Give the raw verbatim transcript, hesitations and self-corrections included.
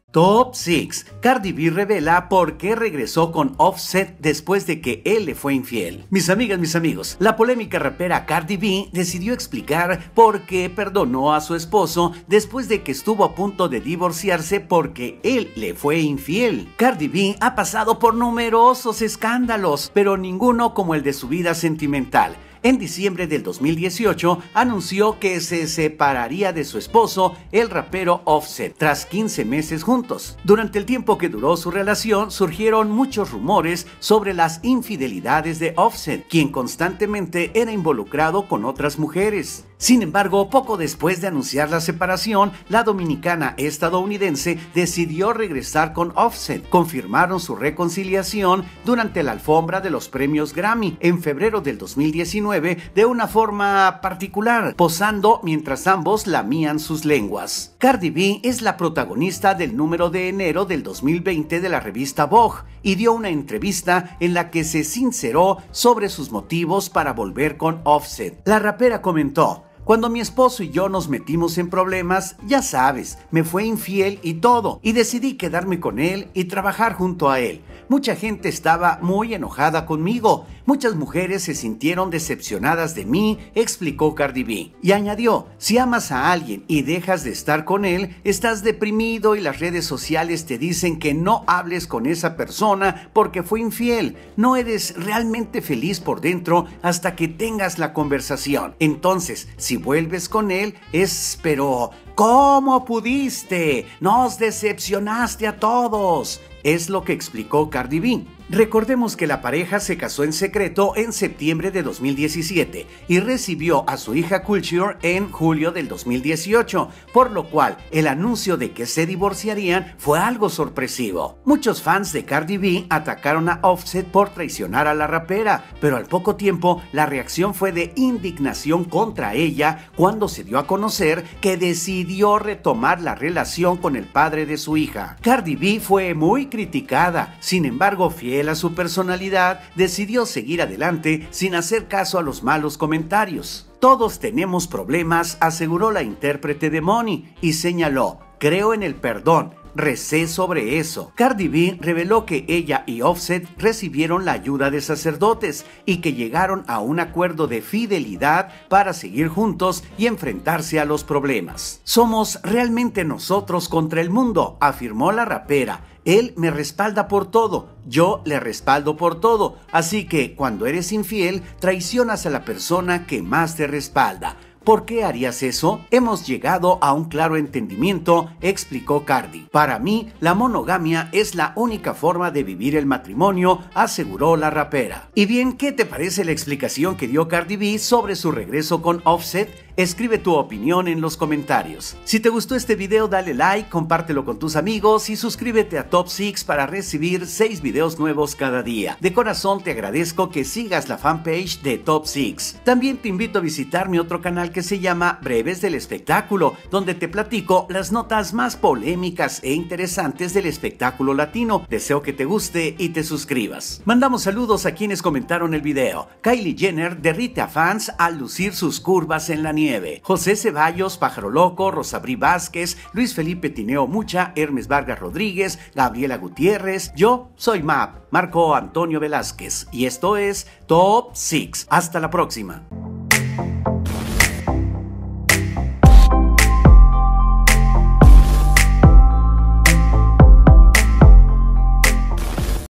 Top seis. Cardi B revela por qué regresó con Offset después de que él le fue infiel. Mis amigas, mis amigos, la polémica rapera Cardi B decidió explicar por qué perdonó a su esposo después de que estuvo a punto de divorciarse porque él le fue infiel. Cardi B ha pasado por numerosos escándalos, pero ninguno como el de su vida sentimental. En diciembre del dos mil dieciocho anunció que se separaría de su esposo, el rapero Offset, tras quince meses juntos. Durante el tiempo que duró su relación surgieron muchos rumores sobre las infidelidades de Offset, quien constantemente era involucrado con otras mujeres. Sin embargo, poco después de anunciar la separación, la dominicana estadounidense decidió regresar con Offset. Confirmaron su reconciliación durante la alfombra de los premios Grammy en febrero del dos mil diecinueve de una forma particular, posando mientras ambos lamían sus lenguas. Cardi B es la protagonista del número de enero del dos mil veinte de la revista Vogue y dio una entrevista en la que se sinceró sobre sus motivos para volver con Offset. La rapera comentó: "Cuando mi esposo y yo nos metimos en problemas, ya sabes, me fue infiel y todo, y decidí quedarme con él y trabajar junto a él. Mucha gente estaba muy enojada conmigo, muchas mujeres se sintieron decepcionadas de mí", explicó Cardi B. Y añadió: "Si amas a alguien y dejas de estar con él, estás deprimido y las redes sociales te dicen que no hables con esa persona porque fue infiel. No eres realmente feliz por dentro hasta que tengas la conversación. Entonces, si vuelves con él, es pero ¿cómo pudiste? Nos decepcionaste a todos", es lo que explicó Cardi B. Recordemos que la pareja se casó en secreto en septiembre de dos mil diecisiete y recibió a su hija Culture en julio del dos mil dieciocho, por lo cual el anuncio de que se divorciarían fue algo sorpresivo. Muchos fans de Cardi B atacaron a Offset por traicionar a la rapera, pero al poco tiempo la reacción fue de indignación contra ella cuando se dio a conocer que decidió retomar la relación con el padre de su hija. Cardi B fue muy criticada, sin embargo, fiel a su personalidad, decidió seguir adelante sin hacer caso a los malos comentarios. "Todos tenemos problemas", aseguró la intérprete de Money, y señaló: "Creo en el perdón. Recé sobre eso". Cardi B reveló que ella y Offset recibieron la ayuda de sacerdotes y que llegaron a un acuerdo de fidelidad para seguir juntos y enfrentarse a los problemas. "Somos realmente nosotros contra el mundo", afirmó la rapera. "Él me respalda por todo, yo le respaldo por todo, así que cuando eres infiel, traicionas a la persona que más te respalda. ¿Por qué harías eso? Hemos llegado a un claro entendimiento", explicó Cardi. "Para mí, la monogamia es la única forma de vivir el matrimonio", aseguró la rapera. Y bien, ¿qué te parece la explicación que dio Cardi B sobre su regreso con Offset? Escribe tu opinión en los comentarios. Si te gustó este video, dale like, compártelo con tus amigos y suscríbete a Top seis para recibir seis videos nuevos cada día. De corazón te agradezco que sigas la fanpage de Top seis. También te invito a visitar mi otro canal que se llama Breves del Espectáculo, donde te platico las notas más polémicas e interesantes del espectáculo latino. Deseo que te guste y te suscribas. Mandamos saludos a quienes comentaron el video. Kylie Jenner derrite a fans al lucir sus curvas en la nieve. José Ceballos, Pájaro Loco, Rosabrí Vázquez, Luis Felipe Tineo Mucha, Hermes Vargas Rodríguez, Gabriela Gutiérrez. Yo soy Map, Marco Antonio Velázquez, y esto es Top seis. Hasta la próxima.